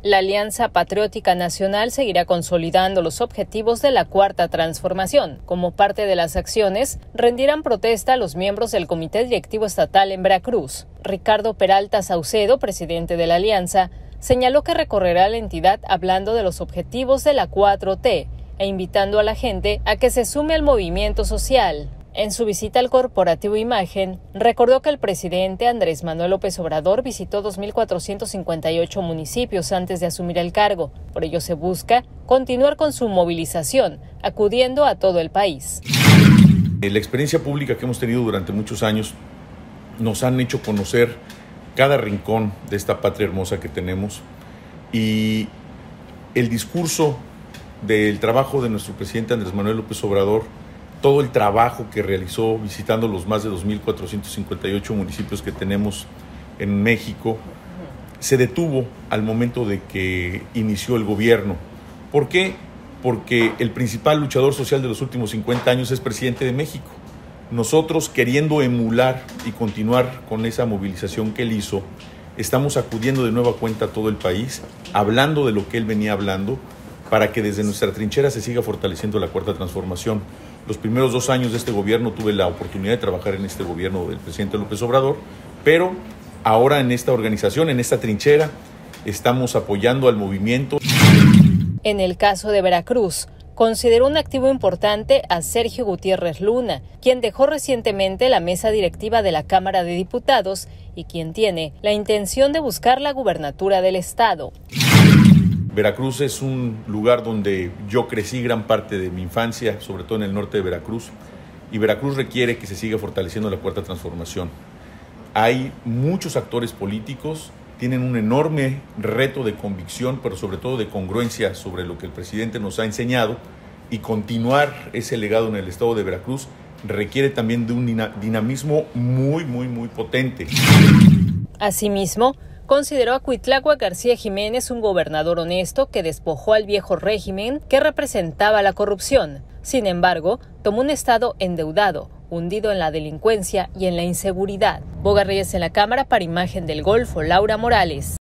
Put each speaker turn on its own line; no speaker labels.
La Alianza Patriótica Nacional seguirá consolidando los objetivos de la Cuarta Transformación. Como parte de las acciones, rendirán protesta a los miembros del Comité Directivo Estatal en Veracruz. Ricardo Peralta Saucedo, presidente de la Alianza, señaló que recorrerá la entidad hablando de los objetivos de la 4T e invitando a la gente a que se sume al movimiento social. En su visita al corporativo Imagen, recordó que el presidente Andrés Manuel López Obrador visitó 2.458 municipios antes de asumir el cargo. Por ello se busca continuar con su movilización, acudiendo a todo el país.
La experiencia pública que hemos tenido durante muchos años nos han hecho conocer cada rincón de esta patria hermosa que tenemos, y el discurso del trabajo de nuestro presidente Andrés Manuel López Obrador, todo el trabajo que realizó visitando los más de 2.458 municipios que tenemos en México, se detuvo al momento de que inició el gobierno. ¿Por qué? Porque el principal luchador social de los últimos 50 años es presidente de México. Nosotros, queriendo emular y continuar con esa movilización que él hizo, estamos acudiendo de nueva cuenta a todo el país, hablando de lo que él venía hablando, para que desde nuestra trinchera se siga fortaleciendo la Cuarta Transformación. Los primeros 2 años de este gobierno tuve la oportunidad de trabajar en este gobierno del presidente López Obrador, pero ahora en esta organización, en esta trinchera, estamos apoyando al movimiento.
En el caso de Veracruz, consideró un activo importante a Sergio Gutiérrez Luna, quien dejó recientemente la mesa directiva de la Cámara de Diputados y quien tiene la intención de buscar la gubernatura del estado.
Veracruz es un lugar donde yo crecí gran parte de mi infancia, sobre todo en el norte de Veracruz, y Veracruz requiere que se siga fortaleciendo la Cuarta Transformación. Hay muchos actores políticos, tienen un enorme reto de convicción, pero sobre todo de congruencia sobre lo que el presidente nos ha enseñado, y continuar ese legado en el estado de Veracruz requiere también de un dinamismo muy potente.
Asimismo, consideró a Cuitláhuac García Jiménez un gobernador honesto que despojó al viejo régimen que representaba la corrupción. Sin embargo, tomó un estado endeudado, hundido en la delincuencia y en la inseguridad. Boga Reyes en la Cámara para Imagen del Golfo, Laura Morales.